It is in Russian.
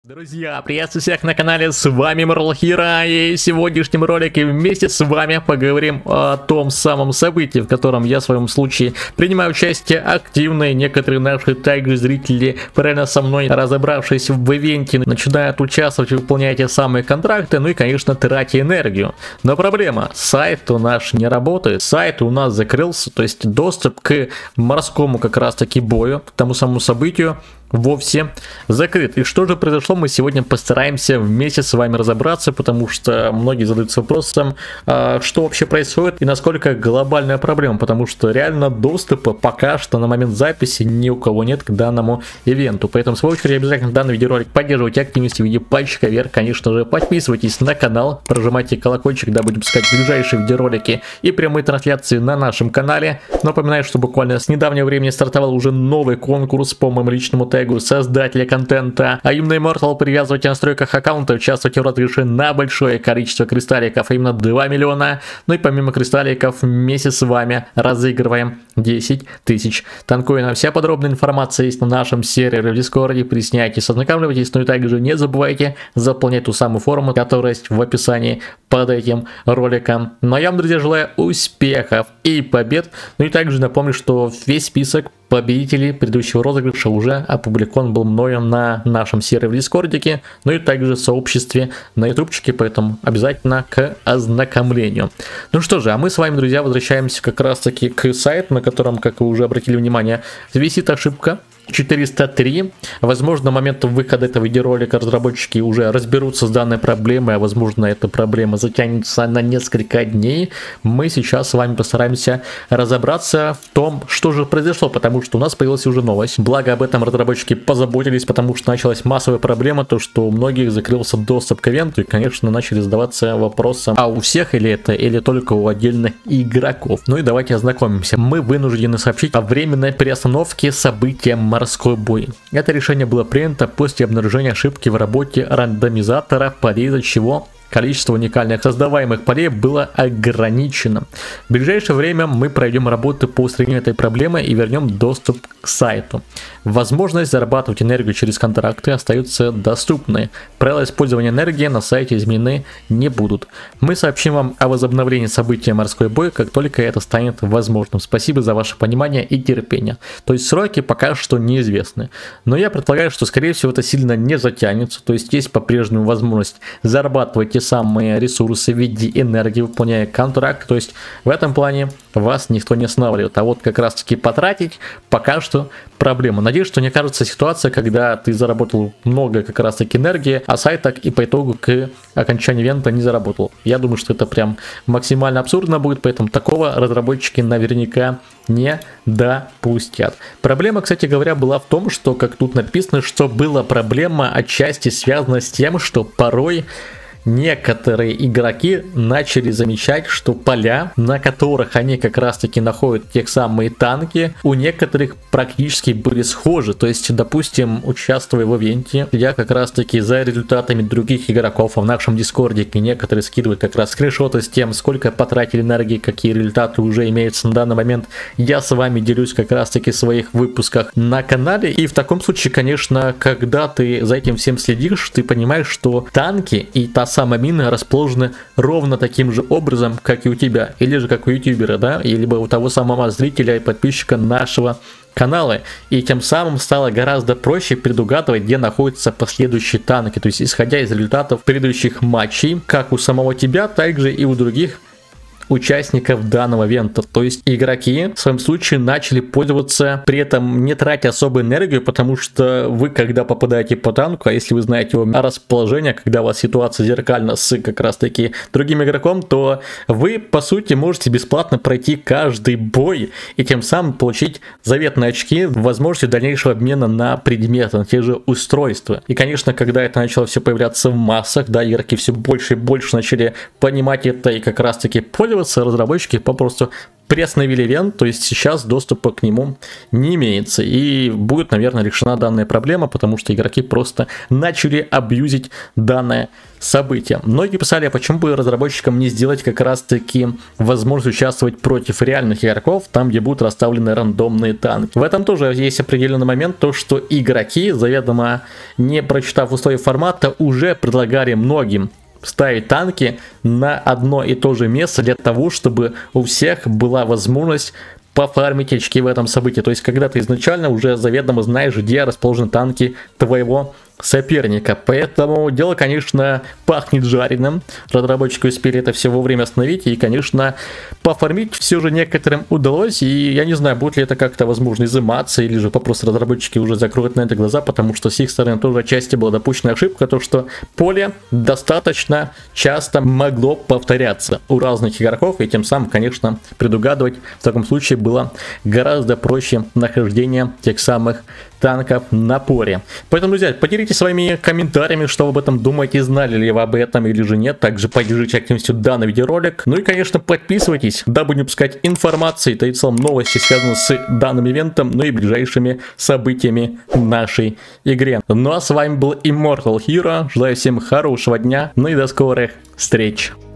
Друзья, приветствую всех на канале, с вами Марлхира, и в сегодняшнем ролике вместе с вами поговорим о том самом событии, в котором я в своем случае принимаю участие активно, и некоторые наши также зрители, правильно со мной разобравшись в ивенте, начинают участвовать, выполняя те самые контракты, ну и конечно тратя энергию. Но проблема, сайт у нас не работает, сайт у нас закрылся, то есть доступ к морскому как раз таки бою, к тому самому событию, вовсе закрыт. И что же произошло, мы сегодня постараемся вместе с вами разобраться, потому что многие задаются вопросом, что вообще происходит и насколько глобальная проблема, потому что реально доступа пока что на момент записи ни у кого нет к данному ивенту. Поэтому, в свою очередь, обязательно данный видеоролик поддерживайте активностью в виде пальчика вверх, конечно же, подписывайтесь на канал, прожимайте колокольчик, да будем пускать ближайшие видеоролики и прямые трансляции на нашем канале. Напоминаю, что буквально с недавнего времени стартовал уже новый конкурс по моему личному тегу создателя контента, а именно Immortal. Привязывайте в настройках аккаунта, участвуйте в розыгрыше на большое количество кристалликов, а именно 2 миллиона. Ну и помимо кристалликов вместе с вами разыгрываем 10 тысяч танкоинов. Вся подробная информация есть на нашем сервере в Дискорде, присоединяйтесь, ознакомьтесь, ну и также не забывайте заполнять ту самую форму, которая есть в описании под этим роликом. Ну а я вам, друзья, желаю успехов и побед. Ну и также напомню, что весь список победителей предыдущего розыгрыша уже опубликован был мною на нашем сервере в Дискордике, ну и также в сообществе на ютубчике, поэтому обязательно к ознакомлению. Ну что же, а мы с вами, друзья, возвращаемся как раз таки к сайту, на котором, как вы уже обратили внимание, висит ошибка 403. Возможно, на момент выхода этого видеоролика разработчики уже разберутся с данной проблемой, а возможно, эта проблема затянется на несколько дней. Мы сейчас с вами постараемся разобраться в том, что же произошло, потому что у нас появилась уже новость. Благо, об этом разработчики позаботились, потому что началась массовая проблема, то что у многих закрылся доступ к ивенту, и, конечно, начали задаваться вопросом, а у всех или это, или только у отдельных игроков. Ну и давайте ознакомимся. Мы вынуждены сообщить о временной приостановке события морской бой. Это решение было принято после обнаружения ошибки в работе рандомизатора полей, из-за чего количество уникальных создаваемых полей было ограничено. В ближайшее время мы проведем работу по устранению этой проблемы и вернем доступ к сайту. Возможность зарабатывать энергию через контракты остаются доступны. Правила использования энергии на сайте изменены не будут. Мы сообщим вам о возобновлении события морской бой, как только это станет возможным. Спасибо за ваше понимание и терпение. То есть сроки пока что неизвестны. Но я предполагаю, что скорее всего это сильно не затянется. То есть есть по-прежнему возможность зарабатывать те самые ресурсы в виде энергии, выполняя контракт. То есть в этом плане вас никто не останавливает. А вот как раз таки потратить пока что проблема. Надеюсь, что не кажется ситуация, когда ты заработал много как раз таки энергии, а сайт так и по итогу к окончанию ивента не заработал. Я думаю, что это прям максимально абсурдно будет, поэтому такого разработчики наверняка не допустят. Проблема, кстати говоря, была в том, что, как тут написано, что была проблема отчасти связана с тем, что порой некоторые игроки начали замечать, что поля, на которых они как раз таки находят те самые танки, у некоторых практически были схожи. То есть, допустим, участвуя в ивенте, я как раз таки за результатами других игроков, а в нашем дискордике некоторые скидывают как раз скриншоты с тем, сколько потратили энергии, какие результаты уже имеются на данный момент. Я с вами делюсь как раз таки в своих выпусках на канале. И в таком случае, конечно, когда ты за этим всем следишь, ты понимаешь, что танки и та самая мина расположены ровно таким же образом, как и у тебя, или же как у ютубера, да, или у того самого зрителя и подписчика нашего канала, и тем самым стало гораздо проще предугадывать, где находятся последующие танки, то есть исходя из результатов предыдущих матчей, как у самого тебя, так же и у других участников данного ивента. То есть игроки в своем случае начали пользоваться, при этом не тратя особую энергию, потому что вы, когда попадаете по танку, а если вы знаете его расположение, когда у вас ситуация зеркальна с как раз таки другим игроком, то вы по сути можете бесплатно пройти каждый бой и тем самым получить заветные очки, возможности дальнейшего обмена на предметы, на те же устройства. И конечно, когда это начало все появляться в массах, да, игроки все больше и больше начали понимать это и как раз таки пользоваться, разработчики попросту приостановили ивент, то есть сейчас доступа к нему не имеется. И будет, наверное, решена данная проблема, потому что игроки просто начали абьюзить данное событие. Многие писали, а почему бы разработчикам не сделать как раз таки возможность участвовать против реальных игроков, там где будут расставлены рандомные танки. В этом тоже есть определенный момент, то что игроки, заведомо не прочитав условия формата, уже предлагали многим ставить танки на одно и то же место для того, чтобы у всех была возможность пофармить очки в этом событии. То есть, когда ты изначально уже заведомо знаешь, где расположены танки твоего соперника. Поэтому дело, конечно, пахнет жареным. Разработчики успели это все вовремя остановить. И, конечно, пофармить все же некоторым удалось. И я не знаю, будет ли это как-то возможно изыматься, или же попросту разработчики уже закроют на это глаза, потому что с их стороны тоже отчасти была допущена ошибка, то что поле достаточно часто могло повторяться у разных игроков. И тем самым, конечно, предугадывать в таком случае было гораздо проще нахождение тех самых танков на поле. Поэтому, друзья, поделитесь своими комментариями, что вы об этом думаете, знали ли вы об этом или же нет. Также поддержите активностью данный видеоролик. Ну и, конечно, подписывайтесь, дабы не упускать информации, и в целом новости, связанные с данным ивентом, ну и ближайшими событиями в нашей игре. Ну а с вами был Immortal Hero. Желаю всем хорошего дня, ну и до скорых встреч.